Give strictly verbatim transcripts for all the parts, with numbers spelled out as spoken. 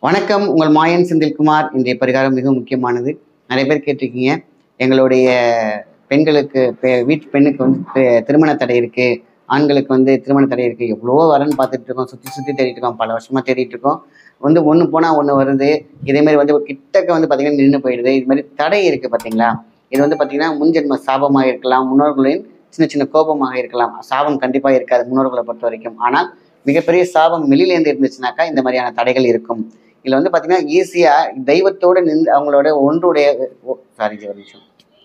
வணக்கம். உங்கள் மாயன் செந்தில்குமார். இன்றைய பரிகாரம் மிக முக்கியமானது. நிறைய பேர் கேட்டிருக்கீங்க, எங்களுடைய பெண்களுக்கு வீட்டு பெண்ணுக்கு வந்து திருமண தடை இருக்கு, ஆண்களுக்கு வந்து திருமண தடை இருக்கு, எவ்வளவோ வரன்னு பார்த்துட்டு இருக்கோம், சுற்றி சுற்றி தேடிட்டு இருக்கோம், பல வருஷமா தேடிட்டு இருக்கோம். வந்து ஒன்று போனால் ஒன்று வருது. இதே மாதிரி வந்து கிட்டக்க வந்து பார்த்தீங்கன்னா நின்று போயிடுது. இது மாதிரி தடை இருக்குது பார்த்தீங்களா? இது வந்து பார்த்தீங்கன்னா முன்ஜென்ம சாபமாக இருக்கலாம், முன்னோர்களின் சின்ன சின்ன கோபமாக இருக்கலாம். சாபம் கண்டிப்பாக இருக்காது முன்னோர்களை பொறுத்த வரைக்கும். ஆனால் மிகப்பெரிய சாபம் வெளியிலேருந்து இருந்துச்சுனாக்கா இந்த மாதிரியான தடைகள் இருக்கும். இதில் வந்து பார்த்தீங்கன்னா ஈஸியாக தெய்வத்தோடு நின்று அவங்களோட ஒன்றுடைய சாரி ஒரு நிமிஷம்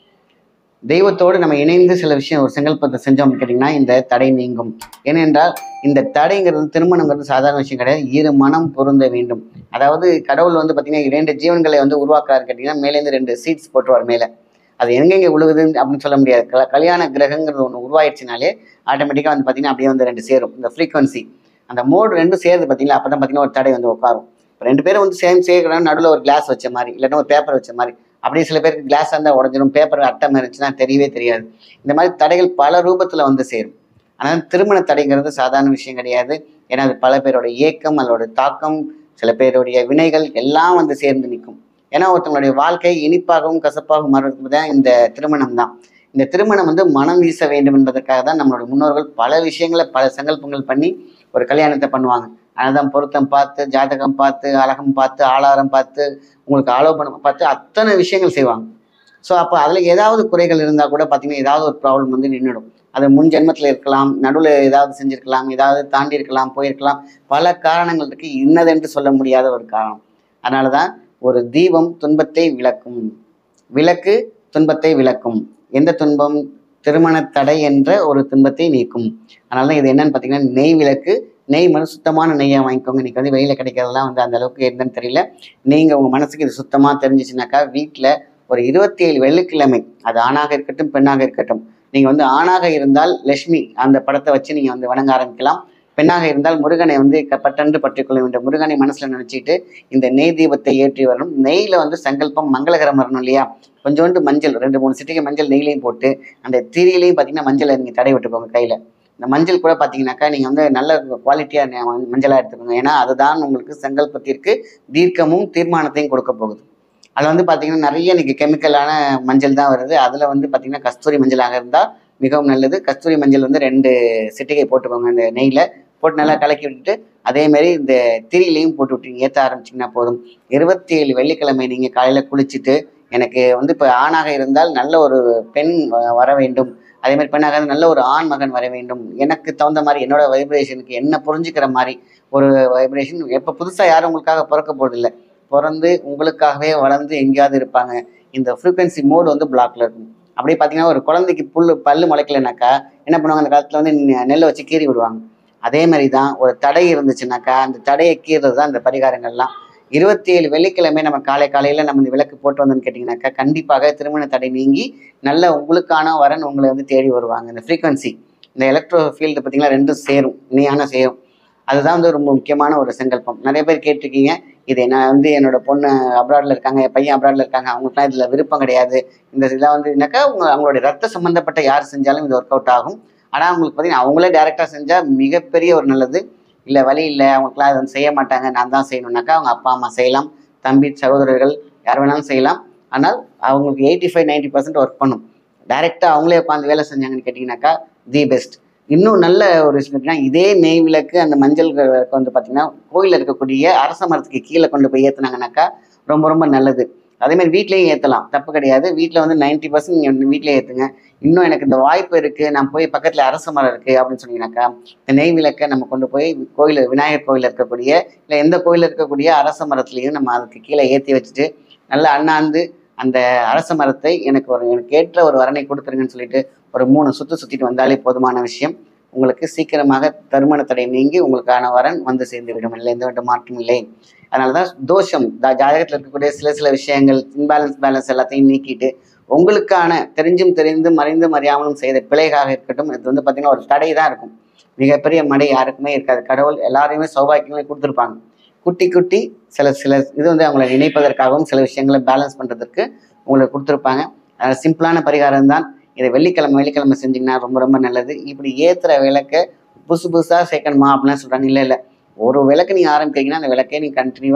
தெய்வத்தோடு நம்ம இணைந்து சில விஷயம் ஒரு சங்கல்பத்தை செஞ்சோம் கேட்டிங்கன்னா இந்த தடை நீங்கும். ஏனென்றால் இந்த தடைங்கிறது திருமணங்கிறது சாதாரண விஷயம் கிடையாது. இரு மனம் பொருந்த வேண்டும். அதாவது கடவுள் வந்து பார்த்தீங்கன்னா இரண்டு ஜீவன்களை வந்து உருவாக்குறாரு கேட்டிங்கன்னா மேலேருந்து ரெண்டு சீட்ஸ் போட்டுருவார் மேலே. அது எங்கெங்கே விழுகுது அப்படின்னு சொல்ல முடியாது. க கல்யாண கிரகங்கிறது ஒன்று உருவாயிடுச்சுனாலே ஆட்டோமேட்டிக்காக வந்து பார்த்தீங்கன்னா அப்படியே வந்து ரெண்டு சேரும். இந்த ஃப்ரீக்வன்சி அந்த மோடு ரெண்டும் சேருது பார்த்தீங்களா? அப்போ தான் பார்த்தீங்கன்னா ஒரு தடை வந்து உட்காரும். இப்போ ரெண்டு பேரும் வந்து சேம் சேர்க்கணும், நடுவில் ஒரு கிளாஸ் வச்ச மாதிரி இல்லைன்னா ஒரு பேப்பர் வச்ச மாதிரி. அப்படியே சில பேருக்கு கிளாஸாக இருந்தால் உடஞ்சிடும், பேப்பர் அட்டை இருந்துச்சுன்னா தெரியவே தெரியாது. இந்த மாதிரி தடைகள் பல ரூபத்தில் வந்து சேரும். ஆனால் திருமண தடைங்கிறது சாதாரண விஷயம் கிடையாது. ஏன்னா அது பல பேரோட ஏக்கம், அதோட தாக்கம், சில பேருடைய வினைகள் எல்லாம் வந்து சேர்ந்து நிற்கும். ஏன்னா ஒருத்தவங்களுடைய வாழ்க்கை இனிப்பாகவும் கசப்பாகவும் மாறுவதற்கு தான் இந்த திருமணம் தான். இந்த திருமணம் வந்து மனம் வீச வேண்டும் என்பதற்காக தான் நம்மளுடைய முன்னோர்கள் பல விஷயங்களை பல சங்கல்பங்கள் பண்ணி ஒரு கல்யாணத்தை பண்ணுவாங்க. அதனால தான் பொருத்தம் பார்த்து, ஜாதகம் பார்த்து, அழகம் பார்த்து, ஆளாரம் பார்த்து, உங்களுக்கு ஆலோபனம் பார்த்து அத்தனை விஷயங்கள் செய்வாங்க. ஸோ அப்போ அதில் ஏதாவது குறைகள் இருந்தால் கூட பார்த்தீங்கன்னா ஏதாவது ஒரு ப்ராப்ளம் வந்து நின்றுடும். அது முன் ஜென்மத்தில் இருக்கலாம், நடுவில் ஏதாவது செஞ்சுருக்கலாம், ஏதாவது தாண்டி இருக்கலாம், போயிருக்கலாம். பல காரணங்கள் இருக்குது. இன்னதென்று சொல்ல முடியாத ஒரு காரணம். அதனால தான் ஒரு தீபம் துன்பத்தை விளக்கும், விளக்கு துன்பத்தை விளக்கும். எந்த துன்பம்? திருமண தடை என்ற ஒரு துன்பத்தை நீக்கும். அதனால தான் இது என்னன்னு பார்த்தீங்கன்னா நெய் விளக்கு. நெய் மட்டும் சுத்தமான நெய்யாக வாங்கிக்கோங்க. இன்றைக்கி வந்து வெளியில் கிடைக்கிறதெல்லாம் வந்து அந்த அளவுக்கு என்னன்னு தெரியல. நீங்கள் உங்கள் மனசுக்கு இது சுத்தமாக தெரிஞ்சிச்சுனாக்கா வீட்டில் ஒரு இருபத்தி ஏழு வெள்ளிக்கிழமை, அது ஆணாக இருக்கட்டும் பெண்ணாக இருக்கட்டும், நீங்கள் வந்து ஆணாக இருந்தால் லட்சுமி அந்த படத்தை வச்சு நீங்கள் வந்து வணங்க ஆரம்பிக்கலாம். பெண்ணாக இருந்தால் முருகனை வந்து பட்டென்று பற்றிக்கொள்ள வேண்டும். முருகனை மனசில் நினச்சிட்டு இந்த நெய் தீபத்தை ஏற்றி வரணும். நெய்யில் வந்து சங்கல்பம் மங்களகரம் வரணும் இல்லையா? கொஞ்சோண்டு மஞ்சள், ரெண்டு மூணு சிட்டிகை மஞ்சள் நெய்லையும் போட்டு அந்த திரியிலையும் பார்த்தீங்கன்னா மஞ்சளை நீங்கள் தடை விட்டுக்கோங்க கையில். இந்த மஞ்சள் கூட பார்த்தீங்கன்னாக்கா நீங்கள் வந்து நல்ல குவாலிட்டியாக மஞ்சளாக எடுத்துக்கோங்க. ஏன்னா அதுதான் உங்களுக்கு சங்கல்பத்திற்கு தீர்க்கமும் தீர்மானத்தையும் கொடுக்க போகுது. அதில் வந்து பார்த்தீங்கன்னா நிறைய இன்றைக்கி கெமிக்கலான மஞ்சள் தான் வருது. அதில் வந்து பார்த்திங்கன்னா கஸ்தூரி மஞ்சளாக இருந்தால் மிகவும் நல்லது. கஸ்தூரி மஞ்சள் வந்து ரெண்டு சிட்டிகை போட்டுக்கோங்க. இந்த நெய்யில் போட்டு நல்லா கலக்கி விட்டுட்டு அதேமாரி இந்த திரியிலையும் போட்டு விட்டு ஏற்ற ஆரம்பிச்சிங்கன்னா போதும். இருபத்தி ஏழு வெள்ளிக்கிழமை நீங்கள் காலையில் குளிச்சுட்டு எனக்கு வந்து இப்போ ஆணாக இருந்தால் நல்ல ஒரு பெண் வர வேண்டும், அதேமாதிரி பெண்ணாக இருந்தால் நல்ல ஒரு ஆண் மகன் வர வேண்டும், எனக்கு தகுந்த மாதிரி என்னோட வைப்ரேஷனுக்கு என்ன புரிஞ்சுக்கிற மாதிரி ஒரு வைப்ரேஷன். எப்போ புதுசாக யாரும் உங்களுக்காக பிறக்க போகிறதில்லை, பிறந்து உங்களுக்காகவே வளர்ந்து எங்கேயாவது இருப்பாங்க. இந்த ஃப்ரீக்வன்சி மோடு வந்து பிளாக்ல இருக்கும். அப்படியே பார்த்தீங்கன்னா ஒரு குழந்தைக்கு புல் பல்லு முளைக்கலைனாக்கா என்ன பண்ணுவாங்க? அந்த காலத்தில் வந்து நெல்லை வச்சு கீறி விடுவாங்க. அதே மாதிரி தான் ஒரு தடை இருந்துச்சுனாக்கா அந்த தடையை கீறது தான் இந்த பரிகாரங்கள்லாம். இருபத்தி ஏழு வெள்ளிக்கிழமை நம்ம காலை காலையில் நம்ம இந்த விளக்கு போட்டு வந்தோன்னு கேட்டிங்கனாக்கா கண்டிப்பாக திருமண தடை நீங்கி நல்ல உங்களுக்கான வரன் உங்களை வந்து தேடி வருவாங்க. இந்த ஃப்ரீக்வன்சி இந்த எலக்ட்ரோ ஃபீல்டு பார்த்திங்கன்னா ரெண்டும் சேரும், இணையான சேரும். அதுதான் வந்து ரொம்ப முக்கியமான ஒரு சங்கல்பம். நிறைய பேர் கேட்டிருக்கீங்க, இது நான் வந்து என்னோடய பொண்ணு அப்ராடில் இருக்காங்க, என் பையன் அப்ராடில் இருக்காங்க, அவங்களுக்குலாம் இதில் விருப்பம் கிடையாது, இந்த இதெல்லாம் வந்துனாக்கா உங்க அவங்களுடைய ரத்த சம்மந்தப்பட்ட யார் செஞ்சாலும் இது ஒர்க் அவுட் ஆகும். ஆனால் அவங்களுக்கு பார்த்தீங்கன்னா அவங்களே டேரெக்டாக செஞ்சால் மிகப்பெரிய ஒரு நல்லது. இல்லை வழி இல்லை அவங்களுக்குலாம் அதை செய்ய மாட்டாங்க, நான் தான் செய்யணுன்னாக்கா அவங்க அப்பா அம்மா செய்யலாம், தம்பி சகோதரர்கள் யார் வேணாலும் செய்யலாம். ஆனால் அவங்களுக்கு eighty five ninety percent work பண்ணும். டைரெக்டாக அவங்களே உட்காந்து வேலை செஞ்சாங்கன்னு கேட்டிங்கனாக்கா தி பெஸ்ட். இன்னும் நல்ல ஒரு விஷயம் பார்த்தீங்கன்னா இதே நெய் விளக்கு அந்த மஞ்சள் விளக்கு வந்து பார்த்திங்கன்னா கோயிலில் இருக்கக்கூடிய அரச மரத்துக்கு கீழே கொண்டு போய் ஏற்றுனாங்கனாக்கா ரொம்ப ரொம்ப நல்லது. அதேமாதிரி வீட்லேயும் ஏற்றலாம், தப்பு கிடையாது. வீட்டில் வந்து நைன்ட்டி பர்சன்ட் நீங்கள் வீட்டிலே ஏற்றுங்க. இன்னும் எனக்கு இந்த வாய்ப்பு இருக்குது, நான் போய் பக்கத்தில் அரச மரம் இருக்குது அப்படின்னு சொன்னீங்கன்னாக்கா இந்த நெய் விளக்கை நம்ம கொண்டு போய் கோயில் விநாயகர் கோயிலில் இருக்கக்கூடிய இல்லை எந்த கோயிலில் இருக்கக்கூடிய அரச மரத்துலேயும் நம்ம அதுக்கு கீழே ஏற்றி வச்சுட்டு நல்லா அண்ணாந்து அந்த அரச மரத்தை எனக்கு ஒரு எனக்கு ஏற்ற ஒரு வரனை கொடுத்துருங்கன்னு சொல்லிட்டு ஒரு மூணு சுற்று சுற்றிட்டு வந்தாலே போதுமான விஷயம். உங்களுக்கு சீக்கிரமாக திருமண தடை நீங்கி உங்களுக்கான வரன் வந்து சேர்ந்து விடும். இல்லை எந்த வித மாற்றம் இல்லை. அதனால தான் தோஷம் ஜாதகத்தில் இருக்கக்கூடிய சில சில விஷயங்கள் இன்பேலன்ஸ் பேலன்ஸ் எல்லாத்தையும் நீக்கிட்டு உங்களுக்கான தெரிஞ்சும் தெரிந்தும் மறைந்தும் அறியாமலும் செய்த பிழைகாக இருக்கட்டும், இது வந்து பார்த்திங்கன்னா ஒரு தடை தான் இருக்கும். மிகப்பெரிய மடை யாருக்குமே இருக்காது. கடவுள் எல்லாரையுமே சௌபாக்கியங்களை கொடுத்துருப்பாங்க. குட்டி குட்டி சில சில இது வந்து அவங்களை நினைப்பதற்காகவும் சில விஷயங்களை பேலன்ஸ் பண்ணுறதுக்கு உங்களுக்கு கொடுத்துருப்பாங்க. அதனால் சிம்பிளான பரிகாரம் தான். இதை வெள்ளிக்கிழமை வெள்ளிக்கிழமை செஞ்சிங்கன்னா ரொம்ப ரொம்ப நல்லது. இப்படி ஏற்றுற விளக்கை புதுசு புதுசாக சேர்க்கணுமா அப்படிலாம் சொல்கிறாங்க. இல்லை இல்லை ஒரு விளக்கு நீங்கள் ஆரம்பிக்கிறீங்கன்னா அந்த விளக்கே நீங்கள் கண்டினியூவாக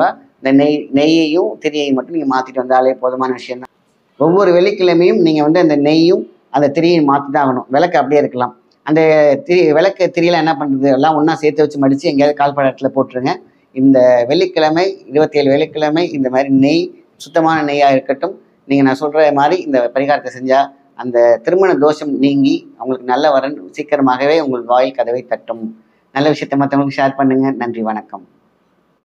இந்த நெய் நெய்யையும் திரியையும் மட்டும் நீங்கள் மாற்றிட்டு வந்தாலே போதுமான விஷயம் தான். ஒவ்வொரு வெள்ளிக்கிழமையும் நீங்கள் வந்து அந்த நெய்யும் அந்த திரியையும் மாற்றி தான் ஆகணும். விளக்கு அப்படியே இருக்கலாம். அந்த திரி விளக்கு திரியெல்லாம் என்ன பண்ணுறது, எல்லாம் ஒன்றா சேர்த்து வச்சு மடித்து எங்கேயாவது கால்படத்தில் போட்டுருங்க. இந்த வெள்ளிக்கிழமை இருபத்தி ஏழு வெள்ளிக்கிழமை இந்த மாதிரி நெய் சுத்தமான நெய்யாக இருக்கட்டும். நீங்கள் நான் சொல்கிற மாதிரி இந்த பரிகாரத்தை செஞ்சால் அந்த திருமண தோஷம் நீங்கி அவங்களுக்கு நல்ல வரன் சீக்கிரமாகவே உங்கள் வாயில் கதவை தட்டும். நல்ல விஷயத்தை மற்றவங்களுக்கு ஷேர் பண்ணுங்கள். நன்றி, வணக்கம்.